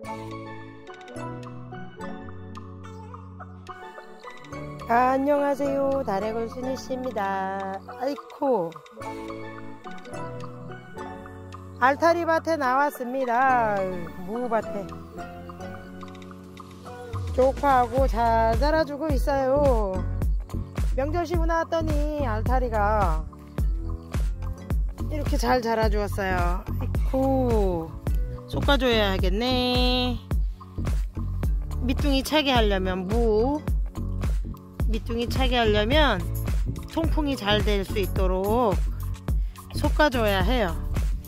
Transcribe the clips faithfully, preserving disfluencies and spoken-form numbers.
안녕하세요, 다래골 순이씨입니다. 아이쿠, 알타리 밭에 나왔습니다. 무밭에 쪽파하고 잘 자라주고 있어요. 명절 쉬고 나왔더니 알타리가 이렇게 잘 자라주었어요. 아이쿠, 솎아줘야 하겠네. 밑둥이 차게 하려면 무 밑둥이 차게 하려면 통풍이 잘 될 수 있도록 솎아줘야 해요.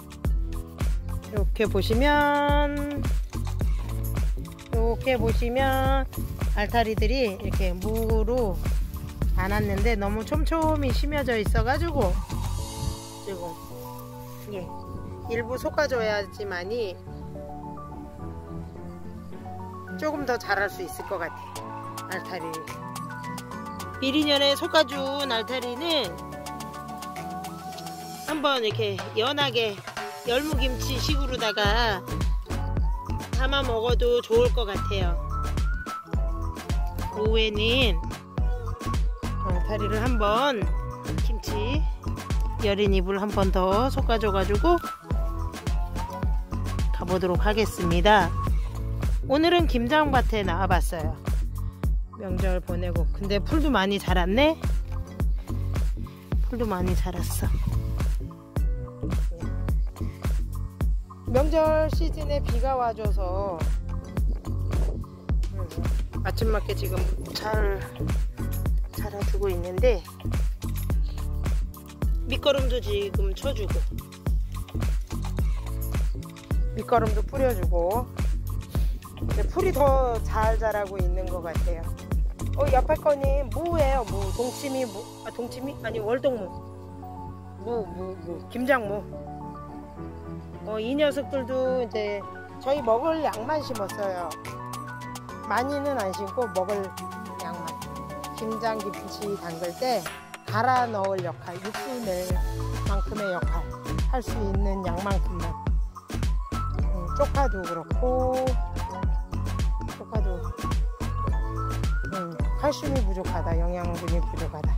이렇게 보시면 이렇게 보시면 알타리들이 이렇게 무로 안 왔는데 너무 촘촘히 심어져 있어 가지고 지금 예, 일부 솎아줘야지만이 조금 더 자랄 수 있을 것 같아요. 알타리 미리 년에 솎아준 알타리는 한번 이렇게 연하게 열무김치 식으로다가 담아 먹어도 좋을 것 같아요. 오후에는 알타리를 한번 김치 여린 잎을 한 번 더 솎아줘 가지고 가보도록 하겠습니다. 오늘은 김장밭에 나와봤어요. 명절 보내고. 근데 풀도 많이 자랐네. 풀도 많이 자랐어. 명절 시즌에 비가 와줘서 아침맞게 지금 잘 자라주고 있는데 밑거름도 지금 쳐주고 밑거름도 뿌려주고 풀이 더 잘 자라고 있는 것 같아요. 어, 옆에 거니 무예요. 무. 동치미 무. 아, 동치미? 아니, 월동무. 무, 무, 무. 김장무. 어, 이 녀석들도 이제 저희 먹을 양만 심었어요. 많이는 안 심고 먹을 양만. 김장 김치 담글 때 갈아 넣을 역할, 육수 낼 만큼의 역할 할 수 있는 양만큼만. 음, 쪽파도 그렇고 쪽파도 음, 칼슘이 부족하다, 영양분이 부족하다.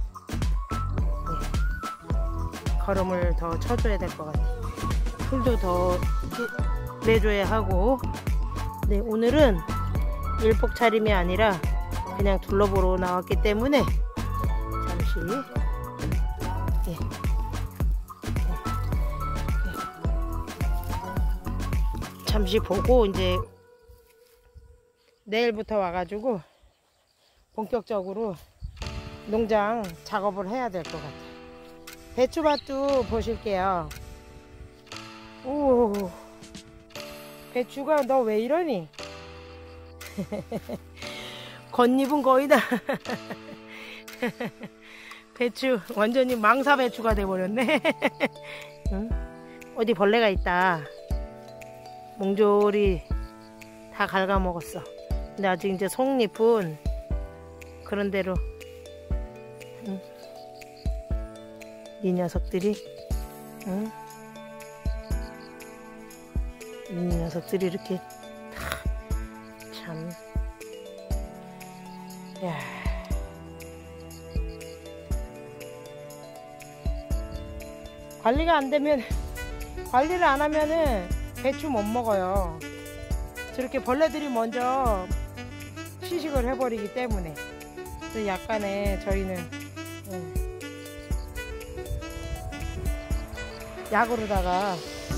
네. 거름을 더 쳐줘야 될 것 같아. 풀도 더 내줘야 하고. 네, 오늘은 일복 차림이 아니라 그냥 둘러보러 나왔기 때문에 잠시 예. 예. 예. 잠시 보고 이제 내일부터 와가지고 본격적으로 농장 작업을 해야 될 것 같아요. 배추밭도 보실게요. 오, 배추가 너 왜 이러니? 겉잎은 거의 다 배추 완전히 망사 배추가 돼버렸네. 응? 어디 벌레가 있다. 몽졸이 다 갉아먹었어. 근데 아직 이제 속잎은 그런 대로 응? 이 녀석들이 응? 이 녀석들이 이렇게 참, 야, 관리가 안 되면, 관리를 안 하면은 배추 못 먹어요. 저렇게 벌레들이 먼저 시식을 해버리기 때문에. 그래서 약간의 저희는 음, 약으로다가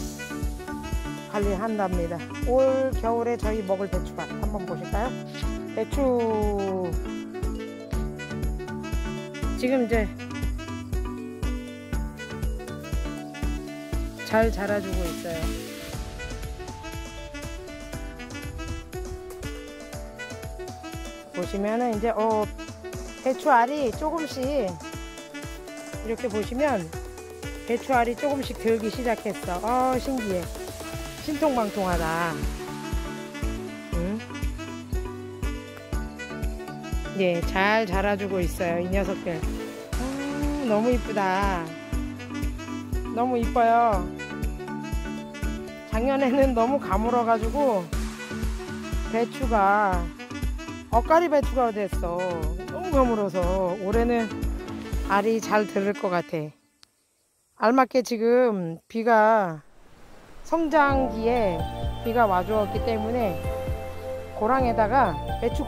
관리한답니다. 올 겨울에 저희 먹을 배추밭 한번 보실까요? 배추 지금 이제 잘 자라주고 있어요. 보시면은 이제 어 배추알이 조금씩 이렇게 보시면 배추알이 조금씩 들기 시작했어. 어, 신기해. 신통방통하다. 응? 예, 잘 자라주고 있어요, 이 녀석들. 음, 너무 이쁘다. 너무 이뻐요. 작년에는 너무 가물어가지고 배추가 엇가리 배추가 됐어. 너무 가물어서 올해는 알이 잘 들을 것 같아. 알맞게 지금 비가 성장기에 비가 와주었기 때문에 고랑에다가 배추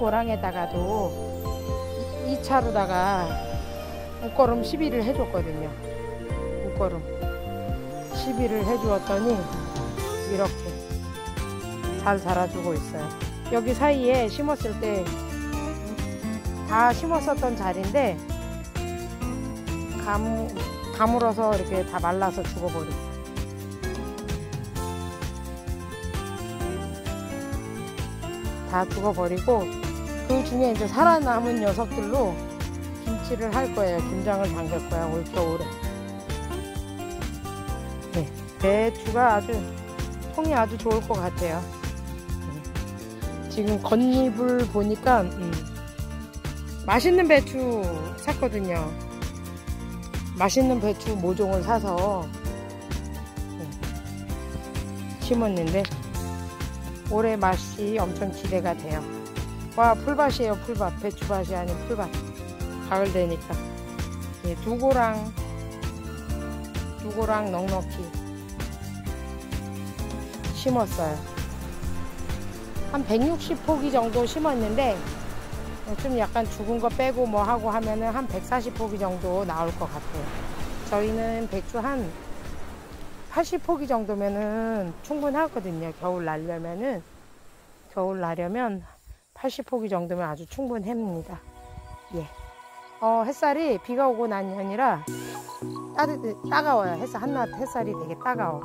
고랑에다가도 이 차로다가 웃거름 시비를 해줬거든요. 웃거름 시비를 해주었더니 이렇게 잘 자라주고 있어요. 여기 사이에 심었을 때 다 심었었던 자리인데 감, 가물어서 이렇게 다 말라서 죽어버렸어요. 다 죽어버리고 그 중에 이제 살아남은 녀석들로 김치를 할 거예요. 김장을 담글 거야, 올 겨울에. 네, 배추가 아주 통이 아주 좋을 것 같아요. 네. 지금 겉잎을 보니까 음, 맛있는 배추 샀거든요. 맛있는 배추 모종을 사서 네, 심었는데 올해 맛이 엄청 기대가 돼요. 와, 풀밭이에요. 풀밭. 배추밭이 아닌 풀밭. 가을 되니까 예, 두고랑 두고랑 넉넉히 심었어요. 한 백육십 포기 정도 심었는데 좀 약간 죽은 거 빼고 뭐 하고 하면은 한 백사십 포기 정도 나올 것 같아요. 저희는 배추 한 팔십 포기 정도면은 충분하거든요. 겨울 나려면은 겨울 나려면 팔십 포기 정도면 아주 충분합니다. 예. 어, 햇살이 비가 오고 난이 아니라 따뜻 따가워요. 햇살 한낮 햇살이 되게 따가워.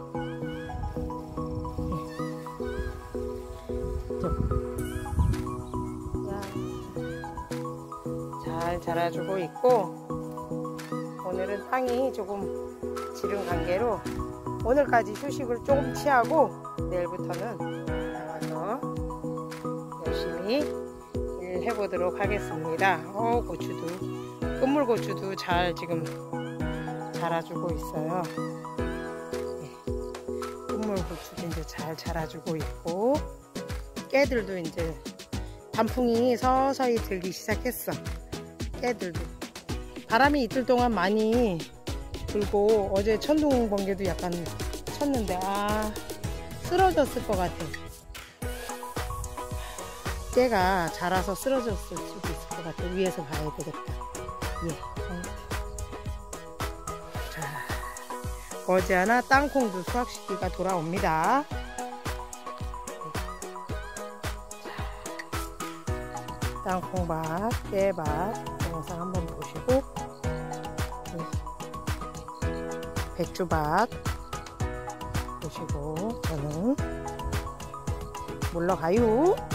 예. 잘 자라주고 있고 오늘은 땅이 조금 지른 관계로 오늘까지 휴식을 조금 취하고 내일부터는 나와서 열심히 일 해보도록 하겠습니다. 어, 고추도 끝물고추도 잘 지금 자라주고 있어요. 네, 끝물고추도 이제 잘 자라주고 있고 깨들도 이제 단풍이 서서히 들기 시작했어. 깨들도 바람이 이틀 동안 많이 불고 어제 천둥 번개도 약간 쳤는데 아 쓰러졌을 것 같아. 깨가 자라서 쓰러졌을 수도 있을 것 같아. 위에서 봐야 되겠다. 예. 자, 머지않아 땅콩도 수확 시기가 돌아옵니다. 땅콩밭, 깨밭 영상 한번 보시고 배추밭 보시고 저는 물러가요.